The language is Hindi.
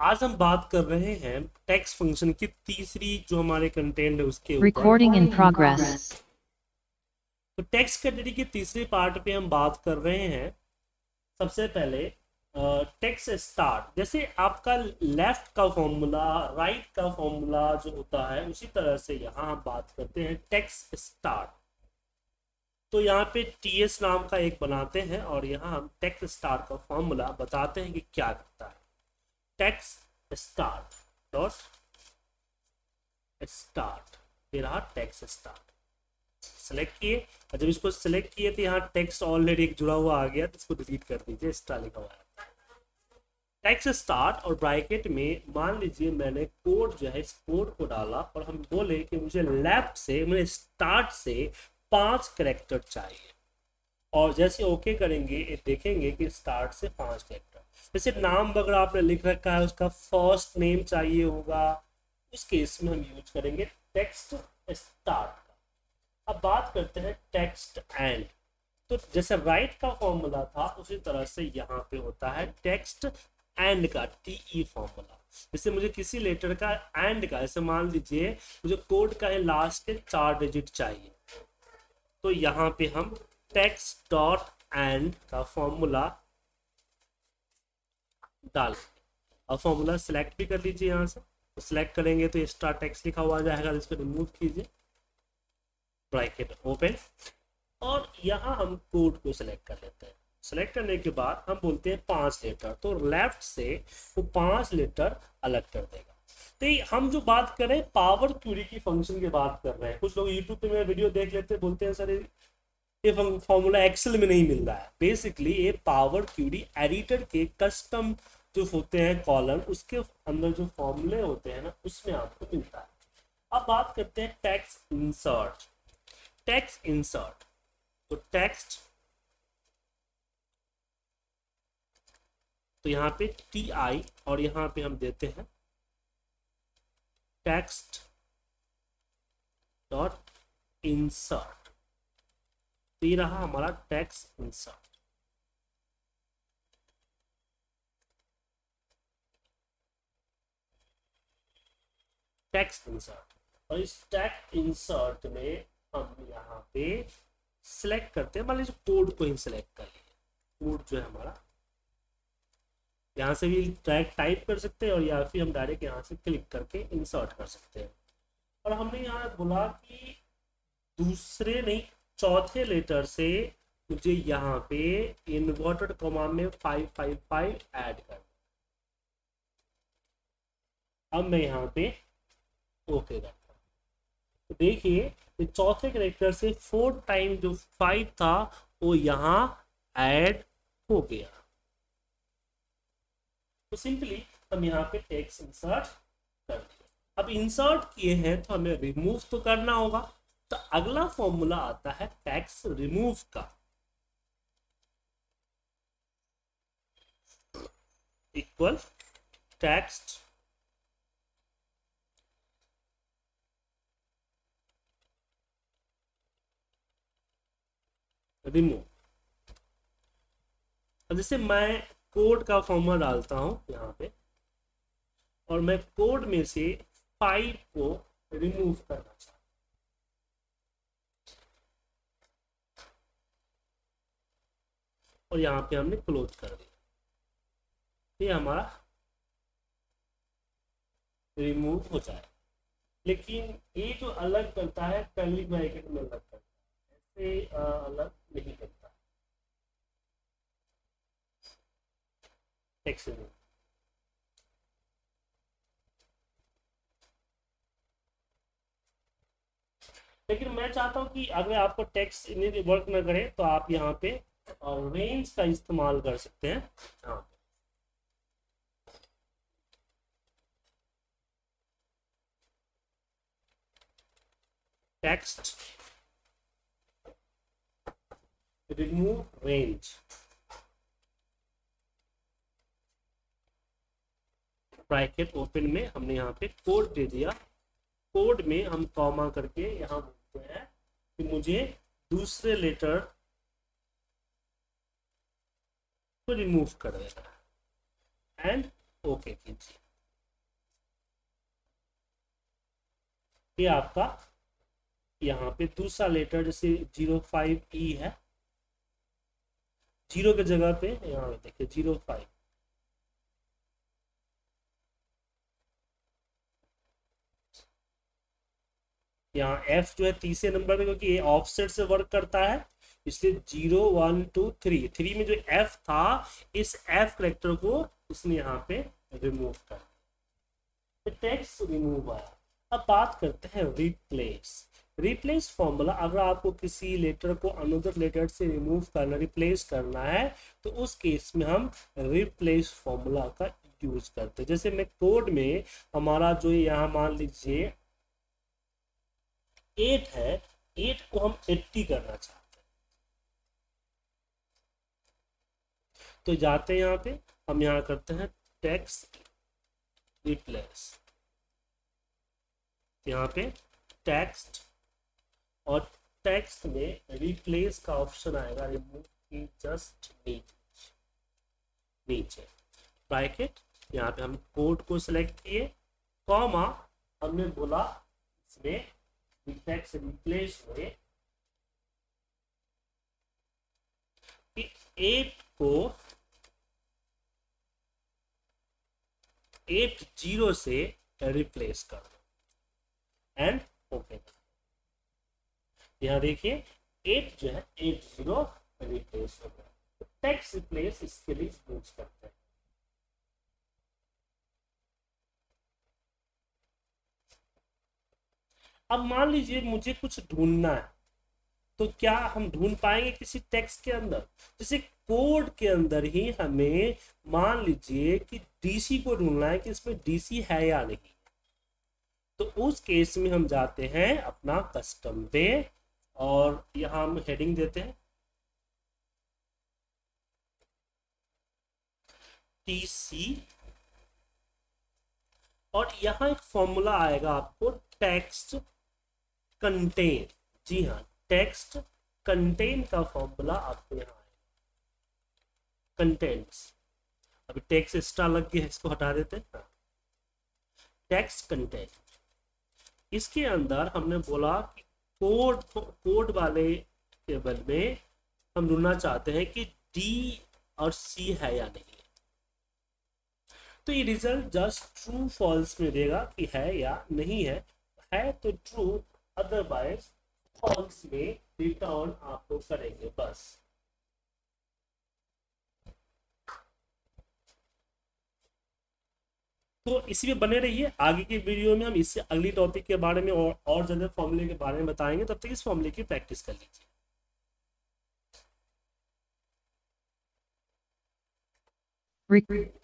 आज हम बात कर रहे हैं टेक्स्ट फंक्शन की तीसरी जो हमारे कंटेंट है उसके ऊपर। Recording in progress. तो टेक्स्ट कैटेगरी के तीसरे पार्ट पे हम बात कर रहे हैं। सबसे पहले टेक्स्ट स्टार्ट, जैसे आपका लेफ्ट का फॉर्मूला राइट का फॉर्मूला जो होता है उसी तरह से यहाँ हम बात करते हैं टेक्स्ट स्टार्ट। तो यहाँ पे टीएस नाम का एक बनाते हैं और यहाँ हम टेक्स्ट स्टार्ट का फॉर्मूला बताते हैं कि क्या करता है। टेक्स्ट स्टार्ट डॉट स्टार्ट, ये रहा टेक्स्ट स्टार्ट। सेलेक्ट किए और जब इसको सेलेक्ट किए तो यहाँ टेक्स्ट ऑलरेडी एक जुड़ा हुआ आ गया, तो इसको डिलीट कर दीजिए, स्टार लिखा हुआ है। टेक्स्ट स्टार्ट और ब्रैकेट में मान लीजिए मैंने कोड जो है इस कोड को डाला और हम बोले कि मुझे लेफ्ट से मुझे स्टार्ट से 5 कैरेक्टर चाहिए, और जैसे ओके करेंगे ये देखेंगे कि स्टार्ट से 5 कैरेक्टर। जैसे नाम वगैरह आपने लिख रखा है उसका फर्स्ट नेम चाहिए होगा, उस केस में हम यूज करेंगे टेक्स्ट स्टार्ट का। अब बात करते हैं टेक्स्ट एंड। तो जैसे राइट का फॉर्मूला था उसी तरह से यहाँ पे होता है टेक्स्ट एंड का टीई फॉर्मूला। जैसे मुझे किसी लेटर का एंड का, जैसे मान लीजिए मुझे कोड का है लास्ट के 4 डिजिट चाहिए, तो यहाँ पे हम टेक्स्ट डॉट एंड का फॉर्मूला डाल और फॉर्मूला सेलेक्ट भी कर लीजिए। यहाँ से तो सेलेक्ट करेंगे तो स्टार टेक्स्ट लिखा हुआ आ जाएगा, इसको रिमूव कीजिए, ब्रैकेट ओपन, और यहाँ हम कोड को सिलेक्ट कर लेते हैं। सेलेक्ट करने के बाद हम बोलते हैं 5 लेटर, तो लेफ्ट से वो 5 लेटर अलग कर देगा। तो हम जो बात कर रहे हैं पावर क्वेरी की फंक्शन की बात कर रहे हैं। कुछ लोग यूट्यूब पे मेरा वीडियो देख लेते हैं, बोलते हैं सर ये फॉर्मूला एक्सेल में नहीं मिल रहा है। बेसिकली ये पावर क्वेरी एडिटर के कस्टम जो होते हैं कॉलम, उसके अंदर जो फॉर्मूले होते हैं ना उसमें आपको मिलता है। अब बात करते हैं टेक्स्ट इंसर्ट। टेक्स्ट इंसर्ट, तो टेक्स्ट, तो यहाँ पे टी आई और यहाँ पे हम देते हैं टेक्स्ट डॉट इंसर्ट। तो ये रहा हमारा टेक्स्ट इंसर्ट। टेक्स्ट इंसर्ट, और इस टेक्स्ट इंसर्ट में हम यहाँ पे सिलेक्ट करते हैं, मान लीजिए कोड को ही सिलेक्ट कर लिया। कोड जो है हमारा यहाँ से भी डायरेक्ट टाइप कर सकते हैं और या फिर हम डायरेक्ट यहाँ से क्लिक करके इंसर्ट कर सकते हैं। और हमने यहाँ बोला कि दूसरे नहीं चौथे लेटर से मुझे यहाँ पे इन्वर्टेड कॉमा में 555 ऐड कर। अब मैं यहाँ पे ओके करता हूँ, तो देखिए चौथे कैरेक्टर से 4 टाइम जो 5 था वो यहाँ ऐड हो गया। तो सिंपली हम यहाँ पे टेक्स्ट इंसर्ट कर दिए। अब इंसर्ट किए हैं तो हमें रिमूव तो करना होगा, तो अगला फॉर्मूला आता है टेक्स्ट रिमूव का। Equal text remove. अब जैसे मैं कोड का फॉर्मूला डालता हूं यहाँ पे और मैं कोड में से 5 को रिमूव करना चाहता हूं, और यहाँ पे हमने क्लोज कर दिया, ये हमारा रिमूव हो जाए। लेकिन ये जो अलग करता है कर्ली ब्रैकेट में अलग करता है, ऐसे अलग नहीं करता टेक्स्ट रिमूव। लेकिन मैं चाहता हूं कि अगर आपको टेक्स्ट वर्क ना करे तो आप यहाँ पे रेंज का इस्तेमाल कर सकते हैं। हाँ, text remove range, bracket open में हमने यहाँ पे कोड दे दिया। कोड में हम कॉमा करके यहाँ बोलते हैं कि मुझे दूसरे लेटर को रिमूव कर देना है एंड ओके कीजिए। ये आपका यहाँ पे दूसरा लेटर जैसे 05E है, जीरो के जगह पे यहाँ पे देखिए 05, यहाँ F जो है तीसरे नंबर पे, क्योंकि ये ऑफसेट से वर्क करता है, इसलिए 0 1 2 3, 3 में जो F था, इस F करेक्टर को इसने यहाँ पे रिमूव कर, टेक्स्ट रिमूव आया। अब बात करते हैं रिप्लेस। रिप्लेस फॉर्मूला, अगर आपको किसी लेटर को अनदर लेटर से रिमूव करना, रिप्लेस करना है, तो उस केस में हम रिप्लेस फॉर्मूला का यूज करते हैं। जैसे मैं कोड में हमारा जो यहाँ मान लीजिए 8 है, 8 को हम 80 करना चाहते हैं, तो जाते हैं यहाँ पे, हम यहाँ करते हैं टेक्स्ट रिप्लेस, यहाँ पे टेक्स्ट, और टेक्स्ट में रिप्लेस का ऑप्शन आएगा, रिमूव की जस्ट नीचे ब्रैकेट, यहाँ पे हम कोड को सिलेक्ट किए, कॉमा हमने बोला इसमें टेक्स्ट रिप्लेस में कि 8 को 80 से रिप्लेस कर दो एंड ओके। यहाँ देखिए 8 जो है 80 रिप्लेस हो गया, तो टेक्स्ट रिप्लेस इसके लिए यूज करते हैं। अब मान लीजिए मुझे कुछ ढूंढना है, तो क्या हम ढूंढ पाएंगे किसी टेक्स्ट के अंदर? जैसे कोड के अंदर ही हमें मान लीजिए कि डीसी को ढूंढना है कि इसमें डीसी है या नहीं, तो उस केस में हम जाते हैं अपना कस्टम पे, और यहां हम हेडिंग देते हैं टीसी, और यहां एक फॉर्मूला आएगा आपको टेक्स्ट कंटेन। जी हाँ, टेक्स्ट कंटेन का फॉर्मूला आपको यहाँ आएगा, कंटेंट्स। अभी टेक्स्ट एक्स्ट्रा लग गया है, इसको हटा देते हैं। टेक्स्ट कंटेन, इसके अंदर हमने बोला कि कोड वाले टेबल में हम ढूंढना चाहते हैं कि डी और सी है या नहीं, तो ये रिजल्ट जस्ट ट्रू फॉल्स में देगा कि है या नहीं है तो ट्रू, अदरवाइज फॉल्स में रिटर्न आपको करेंगे बस। तो इसी में बने रहिए, आगे के वीडियो में हम इससे अगली टॉपिक के बारे में और ज्यादा फॉर्मूले के बारे में बताएंगे। तब तक इस फॉर्मूले की प्रैक्टिस कर लीजिए।